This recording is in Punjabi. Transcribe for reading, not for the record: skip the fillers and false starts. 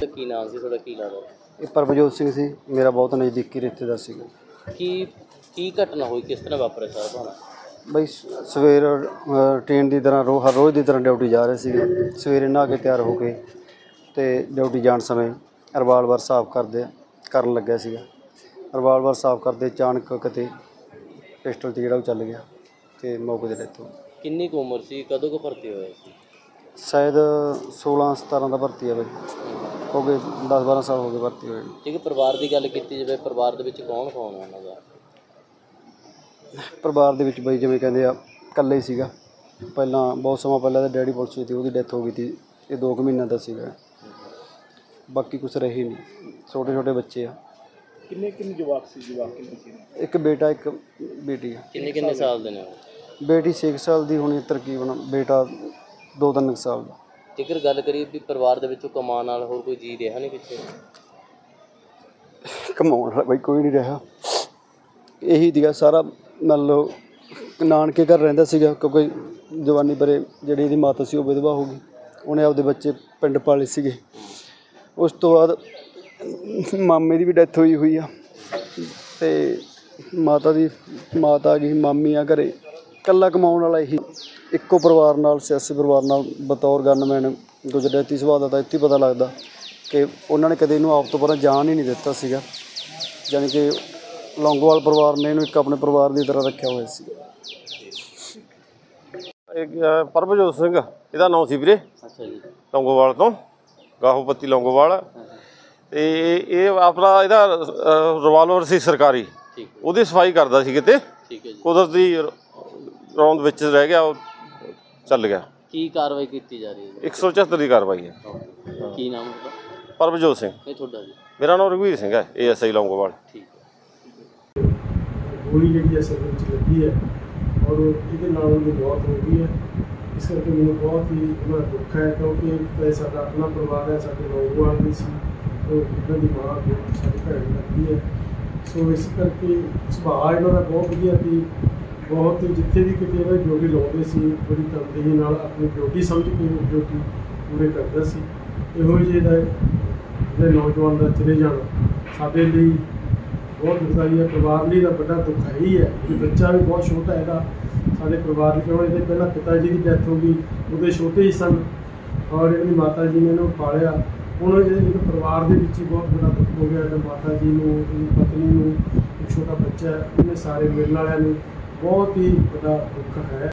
ਕੀ ਨਾਮ ਸੀ ਤੁਹਾਡਾ, ਕੀ ਲੱਗਦਾ? ਇਹ ਪ੍ਰਭਜੋਤ ਸਿੰਘ ਸੀ, ਮੇਰਾ ਬਹੁਤ ਨਜ਼ਦੀਕੀ ਰਿਸ਼ਤੇਦਾਰ ਸੀਗਾ। ਕੀ ਘਟਨਾ ਹੋਈ, ਕਿਸ ਤਰ੍ਹਾਂ ਵਾਪਰਿਆ ਸਾਰਾ ਭਾਣਾ? ਬਈ ਸਵੇਰ ਰੂਟੀਨ ਦੀ ਤਰ੍ਹਾਂ ਹਰ ਰੋਜ਼ ਦੀ ਤਰ੍ਹਾਂ ਡਿਊਟੀ ਜਾ ਰਹੇ ਸੀਗੇ। ਸਵੇਰੇ ਨਹਾ ਕੇ ਤਿਆਰ ਹੋ ਕੇ ਅਤੇ ਡਿਊਟੀ ਜਾਣ ਸਮੇਂ ਰਿਵਾਲਵਰ ਸਾਫ਼ ਕਰਨ ਲੱਗਿਆ ਸੀਗਾ। ਰਿਵਾਲਵਰ ਸਾਫ਼ ਕਰਦੇ ਅਚਾਨਕ ਕਿਤੇ ਪਿਸਟਲ 'ਤੇ ਜਿਹੜਾ ਉਹ ਚੱਲ ਗਿਆ ਅਤੇ ਮੌਕੇ 'ਤੇ ਡੈਥ ਹੋ ਗਈ। ਕਿੰਨੀ ਕੁ ਉਮਰ ਸੀ, ਕਦੋਂ ਕੁ ਭਰਤੀ ਹੋਇਆ ਸੀ? ਸ਼ਾਇਦ 16-17 ਦਾ ਭਰਤੀ ਹੈ ਬਈ, ਹੋ ਗਏ 10-12 ਸਾਲ ਹੋ ਗਏ ਭਰਤੀ ਹੋਏ। ਠੀਕ ਹੈ, ਪਰਿਵਾਰ ਦੀ ਗੱਲ ਕੀਤੀ ਜਾਵੇ, ਪਰਿਵਾਰ ਦੇ ਵਿੱਚ ਕੌਣ ਕੌਣ ਹੈ ਉਹਨਾਂ ਦਾ? ਪਰਿਵਾਰ ਦੇ ਵਿੱਚ ਬਈ ਜਿਵੇਂ ਕਹਿੰਦੇ ਆ ਇਕੱਲੇ ਹੀ ਸੀਗਾ। ਪਹਿਲਾਂ ਬਹੁਤ ਸਮਾਂ ਪਹਿਲਾਂ ਤਾਂ ਡੈਡੀ ਪੁਲਿਸ ਵਿੱਚ ਸੀ, ਉਹਦੀ ਡੈਥ ਹੋ ਗਈ ਸੀ। ਇਹ 2 ਮਹੀਨਿਆਂ ਦਾ ਸੀਗਾ। ਬਾਕੀ ਕੁਛ ਰਹੇ ਨਹੀਂ, ਛੋਟੇ ਛੋਟੇ ਬੱਚੇ ਆ। ਕਿੰਨੇ ਜਵਾਕ ਸੀ? ਇੱਕ ਬੇਟਾ ਇੱਕ ਬੇਟੀ ਆ। ਕਿੰਨੇ ਸਾਲ ਦੇ ਨੇ ਉਹ? ਬੇਟੀ 6 ਸਾਲ ਦੀ ਹੋਣੀ ਤਕਰੀਬਨ, ਬੇਟਾ 2-3 ਸਾਲ ਦਾ। ਜੇਕਰ ਗੱਲ ਕਰੀਏ ਵੀ ਪਰਿਵਾਰ ਦੇ ਵਿੱਚੋਂ ਕਮਾਉਣ ਨਾਲ ਹੋਰ ਕੋਈ ਜੀ ਰਿਹਾ ਨਹੀਂ ਪਿੱਛੇ? ਕਮਾਉਣ ਵਾਲਾ ਬਈ ਕੋਈ ਨਹੀਂ ਰਿਹਾ। ਇਹੀ ਸੀਗਾ ਸਾਰਾ, ਮੰਨ ਲਓ ਨਾਨਕੇ ਘਰ ਰਹਿੰਦਾ ਸੀਗਾ, ਕਿਉਂਕਿ ਜਵਾਨੀ ਪਰੇ ਜਿਹੜੀ ਇਹਦੀ ਮਾਤਾ ਸੀ ਉਹ ਵਿਧਵਾ ਹੋ ਗਈ। ਉਹਨੇ ਆਪਦੇ ਬੱਚੇ ਪਿੰਡ ਪਾਲੇ ਸੀਗੇ। ਉਸ ਤੋਂ ਬਾਅਦ ਮਾਮੇ ਦੀ ਵੀ ਡੈਥ ਹੋਈ ਆ ਅਤੇ ਮਾਤਾ ਆ ਗਈ, ਮਾਮੀ ਆ ਘਰੇ। ਇਕੱਲਾ ਕਮਾਉਣ ਵਾਲਾ ਇਹੀ, ਇੱਕੋ ਪਰਿਵਾਰ ਨਾਲ, ਸਿਆਸੀ ਪਰਿਵਾਰ ਨਾਲ ਬਤੌਰ ਗਨਮੈਨ ਗੁਜਰਾਤੀ ਸੁਭਾਅ ਦਾ ਤਾਂ ਇੱਥੇ ਪਤਾ ਲੱਗਦਾ ਕਿ ਉਹਨਾਂ ਨੇ ਕਦੇ ਇਹਨੂੰ ਆਪ ਤੋਂ ਪਰਾਂ ਜਾਣ ਹੀ ਨਹੀਂ ਦਿੱਤਾ ਸੀਗਾ। ਜਾਣੀ ਕਿ ਲੌਂਗੋਵਾਲ ਪਰਿਵਾਰ ਨੇ ਇਹਨੂੰ ਇੱਕ ਆਪਣੇ ਪਰਿਵਾਰ ਦੀ ਤਰ੍ਹਾਂ ਰੱਖਿਆ ਹੋਇਆ ਸੀ। ਪ੍ਰਭਜੋਤ ਸਿੰਘ ਇਹਦਾ ਨਾਮ ਸੀ ਵੀਰੇ। ਅੱਛਾ ਜੀ। ਲੌਂਗੋਵਾਲ ਤੋਂ, ਗਾਹੋਪੱਤੀ ਲੌਂਗੋਵਾਲ। ਅਤੇ ਇਹ ਆਪਣਾ ਇਹਦਾ ਰਿਵਾਲਵਰ ਸੀ ਸਰਕਾਰੀ, ਉਹਦੀ ਸਫਾਈ ਕਰਦਾ ਸੀ ਕਿਤੇ। ਠੀਕ ਹੈ ਜੀ। ਕੁਦਰਤੀ ਰੌਂਦ ਵਿੱਚ ਰਹਿ ਗਿਆ, ਉਹ ਚੱਲ ਗਿਆ। ਕੀ ਕਾਰਵਾਈ ਕੀਤੀ ਜਾ ਰਹੀ ਹੈ? 174 ਦੀ ਕਾਰਵਾਈ ਹੈ। ਕੀ ਨਾਮ ਹੈ? ਪ੍ਰਭਜੋਤ ਸਿੰਘ। ਇਹ ਤੁਹਾਡਾ ਜੀ? ਮੇਰਾ ਨਾਮ ਰਘਵੀਰ ਸਿੰਘ ਹੈ, ASI ਲੌਂਗੋਵਾਲ। ਠੀਕ ਹੈ। ਗੋਲੀ ਜਿਹੜੀ ਅਸਲ ਵਿੱਚ ਲੱਗੀ ਹੈ ਔਰ ਇਹਦੇ ਨਾਲ ਉਹਦੀ ਮੌਤ ਹੋ ਗਈ ਹੈ। ਇਸ ਕਰਕੇ ਮੈਨੂੰ ਬਹੁਤ ਹੀ ਉਹਦਾ ਦੁੱਖ ਹੈ, ਕਿਉਂਕਿ ਸਾਡਾ ਆਪਣਾ ਪਰਿਵਾਰ ਹੈ, ਸਾਡੇ ਲੌਂਗੋਵਾਲ ਦੀ ਸੀ, ਉਹ ਇਹਨਾਂ ਦੀ ਮਾਂ ਸਾਡੀ ਭੈਣ ਲੱਗੀ ਹੈ। ਸੋ ਇਸ ਕਰਕੇ ਸੁਭਾਅ ਇਹਨਾਂ ਦਾ ਬਹੁਤ ਵਧੀਆ ਸੀ। ਬਹੁਤ ਜਿੱਥੇ ਵੀ ਕਿਤੇ ਇਹਨਾਂ ਡਿਊਟੀ ਲਾਉਂਦੇ ਸੀ, ਬੜੀ ਤਨਦੇਹੀ ਨਾਲ ਆਪਣੀ ਡਿਊਟੀ ਸਮਝ ਕੇ ਡਿਊਟੀ ਪੂਰੇ ਕਰਦਾ ਸੀ। ਇਹੋ ਜਿਹੇ ਦਾ ਜਿਹੜੇ ਨੌਜਵਾਨ ਦਾ ਚਲੇ ਜਾਣਾ ਸਾਡੇ ਲਈ ਬਹੁਤ ਦੁਖਦਾਈ ਹੈ। ਪਰਿਵਾਰ ਲਈ ਦਾ ਵੱਡਾ ਦੁੱਖ ਹੈ ਹੀ ਹੈ ਕਿ ਬੱਚਾ ਵੀ ਬਹੁਤ ਛੋਟਾ ਹੈਗਾ ਸਾਡੇ ਪਰਿਵਾਰ ਲਈ। ਕਿਉਂ ਇਹਦੇ ਪਹਿਲਾਂ ਪਿਤਾ ਜੀ ਦੀ ਡੈਥ ਹੋ ਗਈ, ਉਹਦੇ ਛੋਟੇ ਹੀ ਸਨ, ਔਰ ਇਹਦੀ ਮਾਤਾ ਜੀ ਨੇ ਇਹਨੂੰ ਪਾਲਿਆ। ਹੁਣ ਇਹ ਪਰਿਵਾਰ ਦੇ ਵਿੱਚ ਹੀ ਬਹੁਤ ਵੱਡਾ ਦੁੱਖ ਹੋ ਗਿਆ। ਇਹਦਾ ਮਾਤਾ ਜੀ ਨੂੰ, ਇਹਦੀ ਪਤਨੀ ਨੂੰ, ਇੱਕ ਛੋਟਾ ਬੱਚਾ ਹੈ, ਉਹਨੇ ਸਾਰੇ ਮਿਲਣ ਵਾਲਿਆਂ ਨੂੰ ਬਹੁਤ ਹੀ ਵੱਡਾ ਦੁੱਖ ਹੈ।